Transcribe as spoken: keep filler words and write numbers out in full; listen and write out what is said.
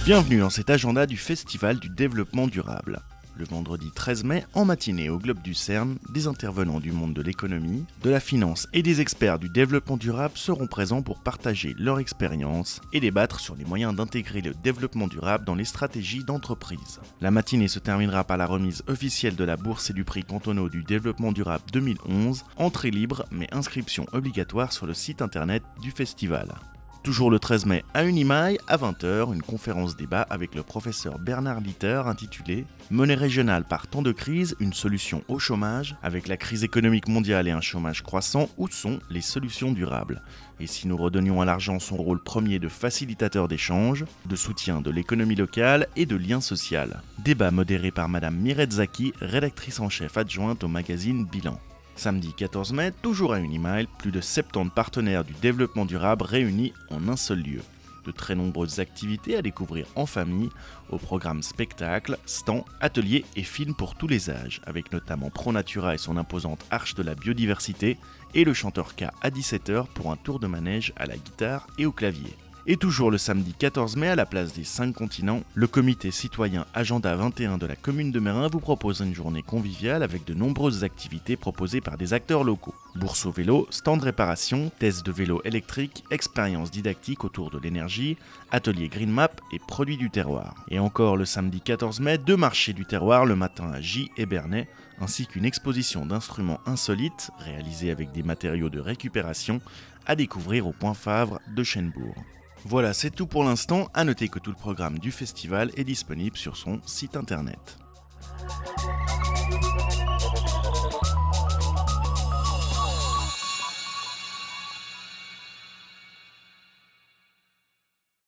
Bienvenue dans cet agenda du Festival du développement durable. Le vendredi treize mai, en matinée au Globe du CERN, des intervenants du monde de l'économie, de la finance et des experts du développement durable seront présents pour partager leur expérience et débattre sur les moyens d'intégrer le développement durable dans les stratégies d'entreprise. La matinée se terminera par la remise officielle de la bourse et du prix cantonaux du développement durable deux mille onze, entrée libre mais inscription obligatoire sur le site internet du festival. Toujours le treize mai à Unimail, à vingt heures, une conférence débat avec le professeur Bernard Litter intitulée « Monnaie régionale par temps de crise, une solution au chômage ?» Avec la crise économique mondiale et un chômage croissant, où sont les solutions durables? Et si nous redonnions à l'argent son rôle premier de facilitateur d'échange, de soutien de l'économie locale et de lien social? Débat modéré par Madame Mireille Zaki, rédactrice en chef adjointe au magazine Bilan. Samedi quatorze mai, toujours à Unimail, plus de soixante-dix partenaires du développement durable réunis en un seul lieu. De très nombreuses activités à découvrir en famille, au programme spectacles, stands, ateliers et films pour tous les âges, avec notamment ProNatura et son imposante Arche de la biodiversité, et le chanteur K à dix-sept heures pour un tour de manège à la guitare et au clavier. Et toujours le samedi quatorze mai, à la place des cinq continents, le comité citoyen Agenda vingt et un de la commune de Meyrin vous propose une journée conviviale avec de nombreuses activités proposées par des acteurs locaux. Bourse au vélo, stand de réparation, tests de vélo électrique, expériences didactiques autour de l'énergie, atelier Green Map et produits du terroir. Et encore le samedi quatorze mai, deux marchés du terroir le matin à J et Bernay, ainsi qu'une exposition d'instruments insolites réalisés avec des matériaux de récupération à découvrir au Point Favre de Chênebourg. Voilà, c'est tout pour l'instant. À noter que tout le programme du festival est disponible sur son site internet.